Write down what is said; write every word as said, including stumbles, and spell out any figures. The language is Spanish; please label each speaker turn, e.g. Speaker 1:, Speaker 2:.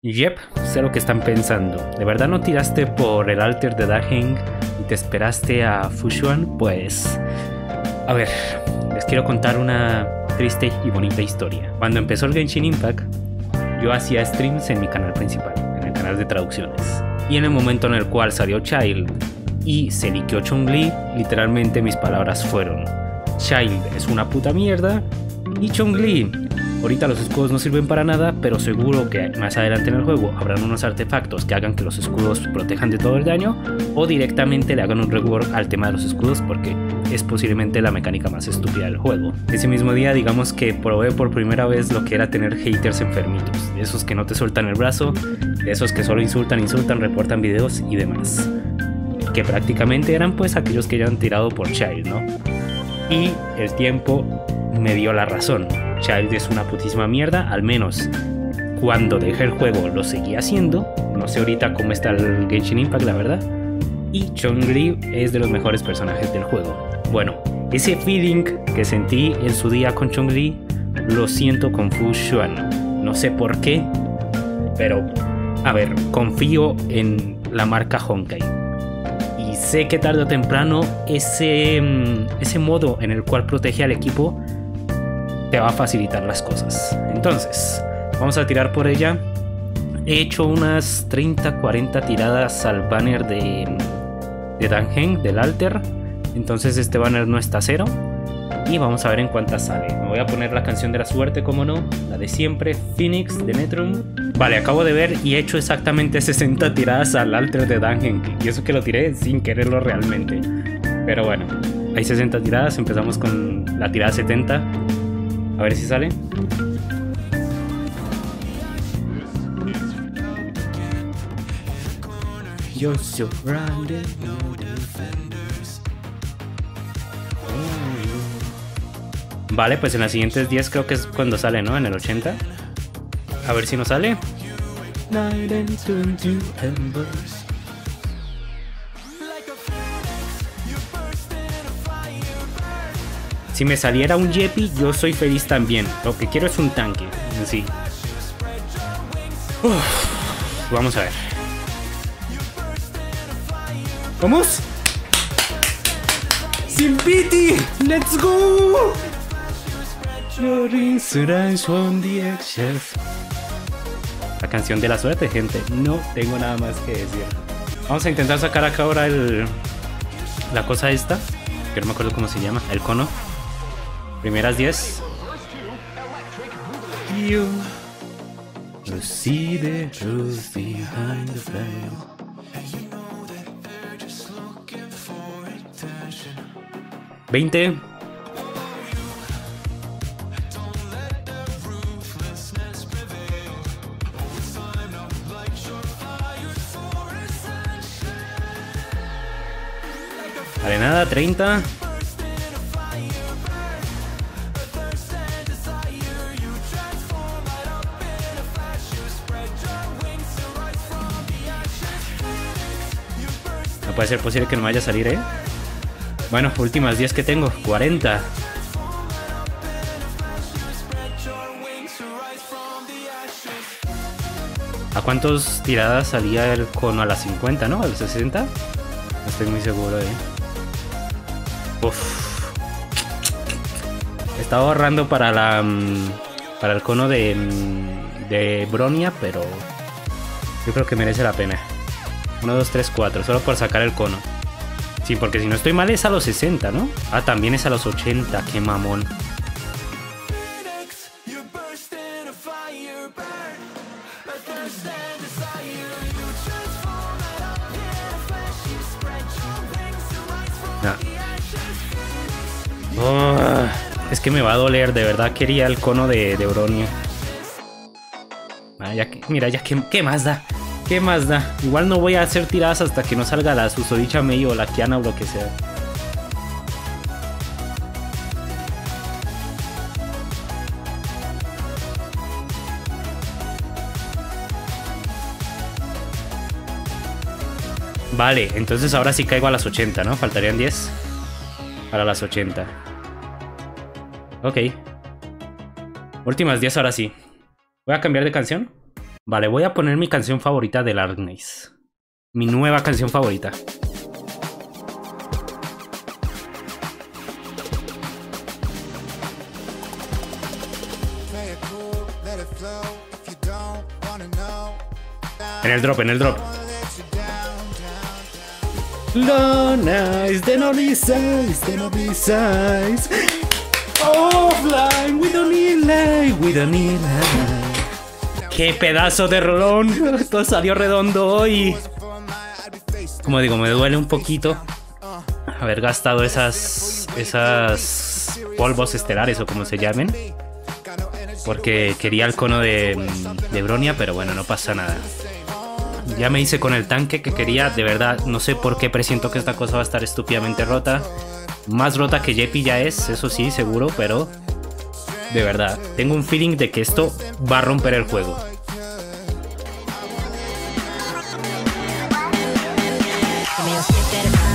Speaker 1: Yep, sé lo que están pensando. ¿De verdad no tiraste por el alter de Da Heng y te esperaste a Fushuan? Pues... A ver, les quiero contar una triste y bonita historia. Cuando empezó el Genshin Impact, yo hacía streams en mi canal principal, en el canal de traducciones. Y en el momento en el cual salió Childe y se liqueó Chun-Li, literalmente mis palabras fueron: Childe es una puta mierda y Chun-Li, ahorita los escudos no sirven para nada, pero seguro que más adelante en el juego habrán unos artefactos que hagan que los escudos protejan de todo el daño, o directamente le hagan un rework al tema de los escudos porque es posiblemente la mecánica más estúpida del juego. Ese mismo día, digamos que probé por primera vez lo que era tener haters enfermitos, de esos que no te sueltan el brazo, de esos que solo insultan, insultan, reportan videos y demás, que prácticamente eran pues aquellos que ya han tirado por Childe, ¿no? Y el tiempo me dio la razón. Childe es una putísima mierda, al menos cuando dejé el juego lo seguía haciendo. No sé ahorita cómo está el Genshin Impact, la verdad. Y Chun-Li es de los mejores personajes del juego. Bueno, ese feeling que sentí en su día con Chun-Li lo siento con Fu Xuan. No sé por qué, pero a ver, confío en la marca Honkai. Y sé que tarde o temprano ese, ese modo en el cual protege al equipo te va a facilitar las cosas. Entonces, vamos a tirar por ella. He hecho unas treinta cuarenta tiradas al banner de, de Da Heng, del alter. Entonces este banner no está cero. Y vamos a ver en cuántas sale. Me voy a poner la canción de la suerte, como no. La de siempre, Phoenix, de Netrum. Vale, acabo de ver y he hecho exactamente sesenta tiradas al alter de Da Heng. Y eso que lo tiré sin quererlo realmente. Pero bueno, hay sesenta tiradas. Empezamos con la tirada setenta. A ver si sale. You're surrounded. Vale, pues en las siguientes diez creo que es cuando sale, ¿no? En el ochenta. A ver si nos sale. Si me saliera un Yepi, yo soy feliz también. Lo que quiero es un tanque en sí. Uf, vamos a ver. ¡Vamos! ¡Sin pity! ¡Let's go! La canción de la suerte, gente. No tengo nada más que decir. Vamos a intentar sacar acá ahora el... la cosa esta, que no me acuerdo cómo se llama. El cono. Primeras diez. You see the truth behind the veil. veinte. Arenada, treinta. No puede ser posible que no vaya a salir, ¿eh? Bueno, últimas diez que tengo, cuarenta. ¿A cuántas tiradas salía el cono? A las cincuenta, ¿no? ¿A las sesenta? No estoy muy seguro, ¿eh? Uf. Estaba ahorrando para la... para el cono de... de Bronia, pero... yo creo que merece la pena. uno, dos, tres, cuatro, solo por sacar el cono. Sí, porque si no estoy mal es a los sesenta, ¿no? Ah, también es a los ochenta, qué mamón. Nah. Oh, es que me va a doler, de verdad quería el cono de, de Bronia. Ah, ya que, mira, ya que, ¿qué más da? ¿Qué más da? Igual no voy a hacer tiradas hasta que no salga la susodicha Mei o la Kiana o lo que sea. Vale, entonces ahora sí caigo a las ochenta, ¿no? Faltarían diez para las ochenta. Ok. Últimas diez ahora sí. Voy a cambiar de canción. Vale, voy a poner mi canción favorita de Darkness. Mi nueva canción favorita. En el drop, en el drop. Nice, no size, no size. Offline, we don't need light, we don't need light. Qué pedazo de rolón. Esto salió redondo hoy. Como digo, me duele un poquito haber gastado esas esas polvos estelares o como se llamen, porque quería el cono de, de Bronia, pero bueno, no pasa nada. Ya me hice con el tanque que quería. De verdad, no sé por qué presiento que esta cosa va a estar estúpidamente rota. Más rota que Jeppy ya es, eso sí, seguro, pero de verdad, tengo un feeling de que esto va a romper el juego.
Speaker 2: Give me a stick that